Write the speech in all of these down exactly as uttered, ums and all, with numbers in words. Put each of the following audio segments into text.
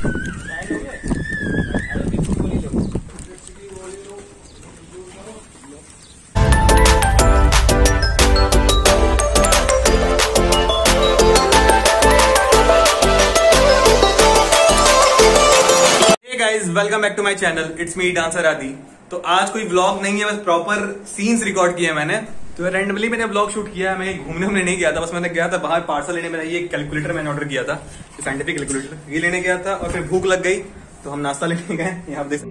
Guys welcome back to my channel, it's me dancer Aadi. तो आज कोई व्लॉग नहीं है, बस प्रॉपर सीन्स रिकॉर्ड किए हैं मैंने। तो रैंडमली मैंने व्लॉग शूट किया है। मैं घूमने उमने नहीं गया था, बस मैंने गया था बाहर पार्सल लेने। मेरा ये कैलकुलेटर मैंने ऑर्डर किया था, साइंटिफिक कैलकुलेटर, ये लेने गया था। और फिर भूख लग गई तो हम नाश्ता लेने गए। यहाँ देख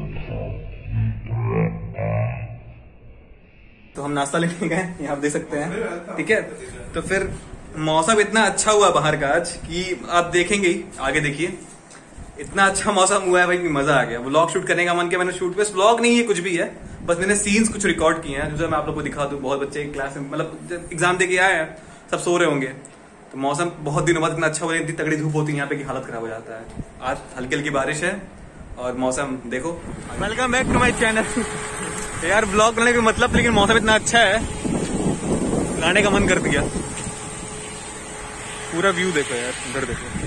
तो हम नाश्ता लेने गए, यहाँ आप देख सकते हैं। ठीक है, तो फिर मौसम इतना अच्छा हुआ बाहर का आज कि आप देखेंगे ही, आगे देखिए। इतना अच्छा मौसम हुआ है भाई, मजा आ गया। व्लॉग शूट करने का मन किया, मैंने शूट पे व्लॉग नहीं है कुछ भी है, बस मैंने सीन्स कुछ रिकॉर्ड किए हैं जो मैं आप लोगों को दिखा दूं। बहुत बच्चे क्लास में मतलब एग्जाम दे के आए हैं, सब सो रहे होंगे। तो मौसम बहुत दिनों बाद इतना अच्छा हो रहा है, इतनी तगड़ी धूप होती है यहाँ पे की हालत खराब हो जाता है। आज हल्की हल्की बारिश है और मौसम देखो। Welcome back to my channel. यार व्लॉग बनाने का मतलब, लेकिन मौसम इतना अच्छा है, लाने का मन कर दिया। पूरा व्यू देखो यार, उधर देखो।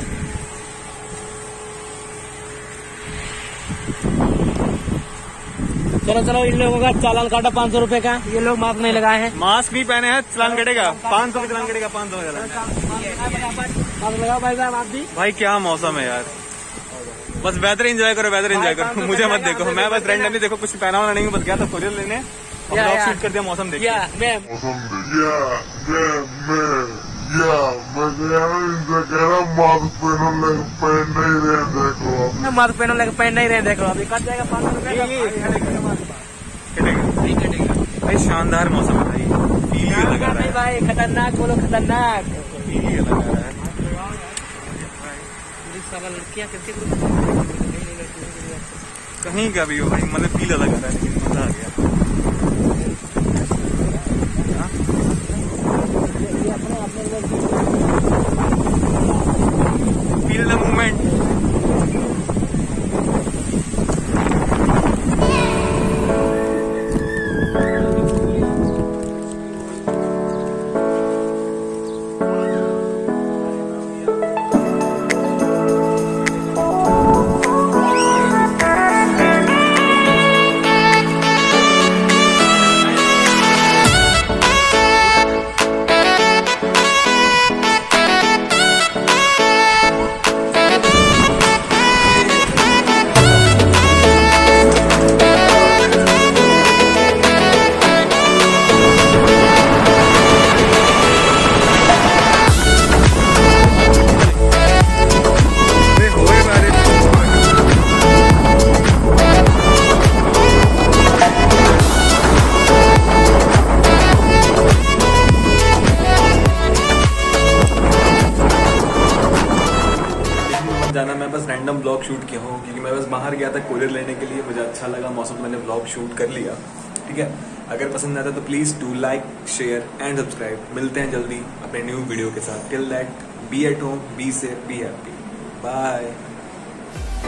चलो चलो, इन लोगों का चालान काटा पाँच सौ रूपये का। ये लोग मास्क नहीं लगाए हैं। मास्क नहीं पहने हैं, चालान कटेगा पाँच सौ का। चालान कटेगा पाँच सौ का। मास्क लगाओ भाई साहब, आप भी। भाई क्या मौसम है यार, बस वेदर एंजॉय करो, वेदर एंजॉय करो। मुझे मत देखो, मैं बस रैंडमली देखो, कुछ पहना हुआ नहीं, बस गया था कोरियर लेने और व्लॉग शूट कर दिया। मौसम देखिए। या मैं इनसे कह रहा हूँ मास्क पहनो, लेकिन पहन नहीं रहे, देखो मास्क पहनो लेकिन पहन नहीं रहे, देखो अभी कट जाएगा पाँच सौ रुपये। भाई शानदार मौसम है भाई, फील ही लगा रहा है भाई। खतरनाक बोलो, खतरनाक फील ही लगा रहा है। लड़कियाँ कहीं का भी हो भाई, मतलब फील अलग आ रहा है, लेकिन मजा आ गया। Feel the movement. जाना, मैं बस रैंडम व्लॉग शूट किया हूँ क्योंकि मैं बस बाहर गया था कोरियर लेने के लिए। मुझे अच्छा लगा मौसम, मैंने व्लॉग शूट कर लिया। ठीक है, अगर पसंद आता तो please do like, share and subscribe. मिलते हैं जल्दी अपने न्यू वीडियो के साथ। Till that be at home, be safe, be happy, bye.